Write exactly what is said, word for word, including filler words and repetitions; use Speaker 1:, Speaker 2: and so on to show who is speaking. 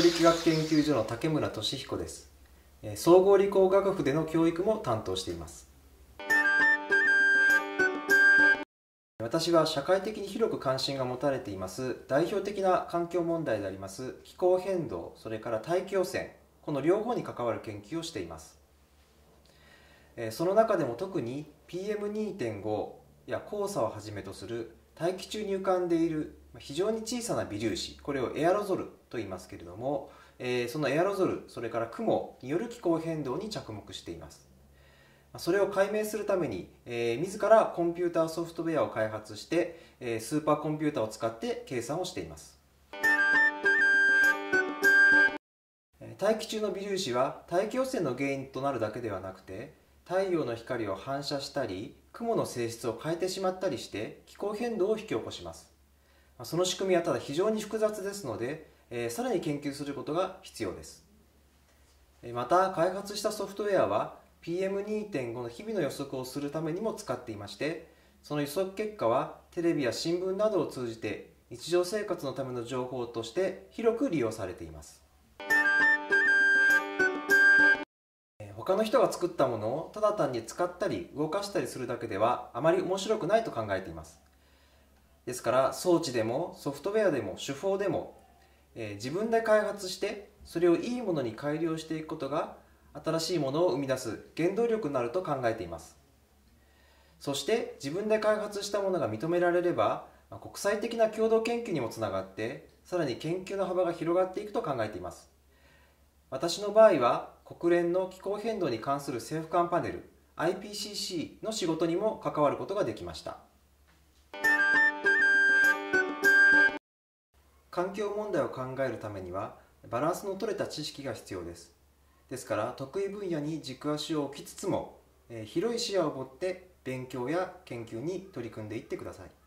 Speaker 1: 洋力学研究所の竹村俊彦です。総合理工学部での教育も担当しています。私は社会的に広く関心が持たれています代表的な環境問題であります気候変動、それから大気汚染、この両方に関わる研究をしています。その中でも特に ピーエムにてんご や黄砂をはじめとする大気中に浮かんでいる非常に小さな微粒子、これをエアロゾルと言いますけれども、そのエアロゾル、それから雲による気候変動に着目しています。それを解明するために、えー、自らコンピューターソフトウェアを開発して、えー、スーパーコンピューターを使って計算をしています。大気中の微粒子は大気汚染の原因となるだけではなくて、太陽の光を反射したり、雲の性質を変えてしまったりして気候変動を引き起こします。その仕組みはただ非常に複雑ですので、えー、さらに研究することが必要です。また、開発したソフトウェアはピーエムにてんご の日々の予測をするためにも使っていまして、その予測結果はテレビや新聞などを通じて日常生活のための情報として広く利用されています。他の人が作ったものをただ単に使ったり動かしたりするだけではあまり面白くないと考えています。ですから装置でもソフトウェアでも手法でも、えー、自分で開発してそれをいいものに改良していくことが新しいものを生み出す原動力になると考えています。そして自分で開発したものが認められれば国際的な共同研究にもつながってさらに研究の幅が広がっていくと考えています。私の場合は国連の気候変動に関する政府間パネル アイピーシーシー の仕事にも関わることができました。環境問題を考えるためにはバランスの取れた知識が必要です。ですから得意分野に軸足を置きつつも、広い視野を持って勉強や研究に取り組んでいってください。